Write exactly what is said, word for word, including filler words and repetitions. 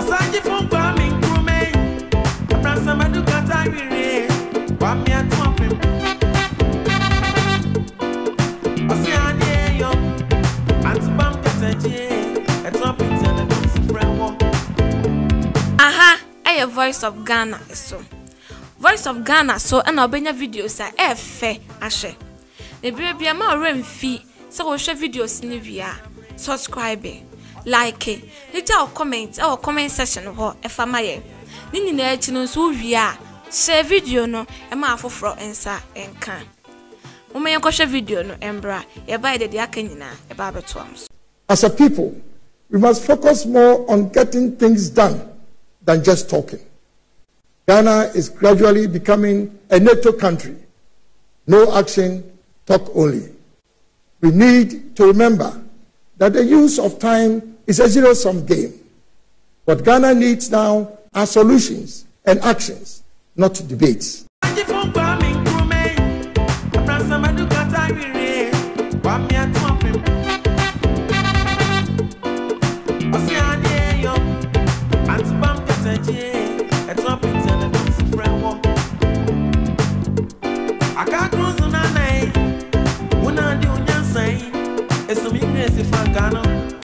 Aside from farming, crewmate, Ransom got Irish, Pamia Tompim. Oceania, Antibam Catanje, a topic and a dance friend. Aha, a voice of Ghana, so. Voice of Ghana, so an obenya videos are F. Ashe. The baby am a fee, so we share videos in via. Subscribe, like it, leave our comment or comment section or if I'm a Nini National so we are share video no a mouth for answer and can. Woman, you share video no embra, you buy the Diakanina, a barber twams. As a people, we must focus more on getting things done than just talking. Ghana is gradually becoming a NATO country. No action, talk only. We need to remember that the use of time is a zero-sum game. What Ghana needs now are solutions and actions, not debates. It's some English if I Ghana.